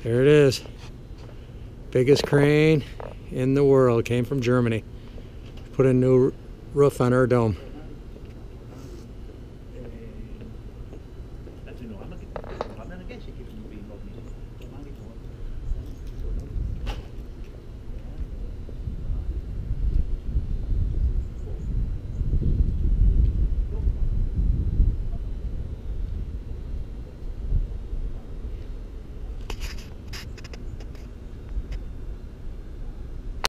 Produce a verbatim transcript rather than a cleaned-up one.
There it is. Biggest crane in the world. Came from Germany. Put a new roof on our dome.